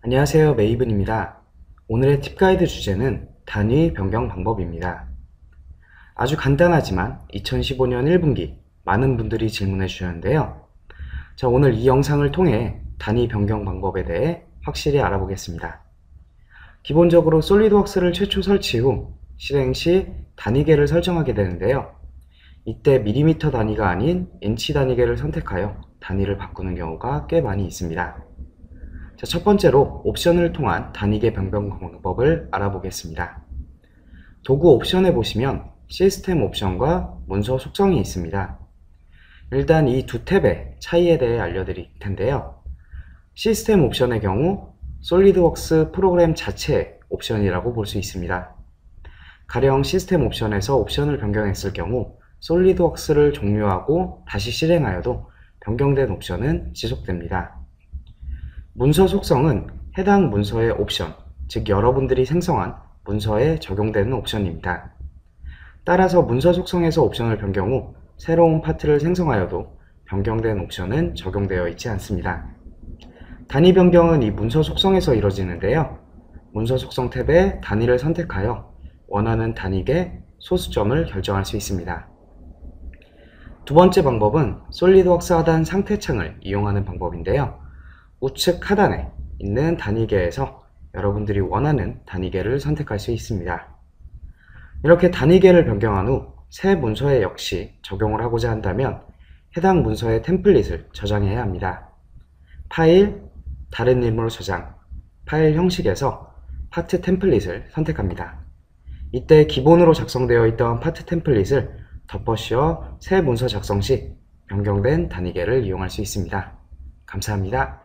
안녕하세요, 메이븐입니다. 오늘의 팁 가이드 주제는 단위 변경 방법입니다. 아주 간단하지만 2015년 1분기 많은 분들이 질문해 주셨는데요. 자, 오늘 이 영상을 통해 단위 변경 방법에 대해 확실히 알아보겠습니다. 기본적으로 솔리드웍스를 최초 설치 후 실행 시 단위계를 설정하게 되는데요. 이때 밀리미터 단위가 아닌 인치 단위계를 선택하여 단위를 바꾸는 경우가 꽤 많이 있습니다. 자, 첫 번째로 옵션을 통한 단위계 변경 방법을 알아보겠습니다. 도구 옵션에 보시면 시스템 옵션과 문서 속성이 있습니다. 일단 이 두 탭의 차이에 대해 알려드릴 텐데요. 시스템 옵션의 경우 솔리드웍스 프로그램 자체의 옵션이라고 볼 수 있습니다. 가령 시스템 옵션에서 옵션을 변경했을 경우 솔리드웍스를 종료하고 다시 실행하여도 변경된 옵션은 지속됩니다. 문서 속성은 해당 문서의 옵션, 즉 여러분들이 생성한 문서에 적용되는 옵션입니다. 따라서 문서 속성에서 옵션을 변경 후 새로운 파트를 생성하여도 변경된 옵션은 적용되어 있지 않습니다. 단위 변경은 이 문서 속성에서 이루어지는데요. 문서 속성 탭에 단위를 선택하여 원하는 단위계 소수점을 결정할 수 있습니다. 두 번째 방법은 솔리드웍스 하단 상태 창을 이용하는 방법인데요. 우측 하단에 있는 단위계에서 여러분들이 원하는 단위계를 선택할 수 있습니다. 이렇게 단위계를 변경한 후 새 문서에 역시 적용을 하고자 한다면 해당 문서의 템플릿을 저장해야 합니다. 파일, 다른 이름으로 저장, 파일 형식에서 파트 템플릿을 선택합니다. 이때 기본으로 작성되어 있던 파트 템플릿을 덮어씌워 새 문서 작성 시 변경된 단위계를 이용할 수 있습니다. 감사합니다.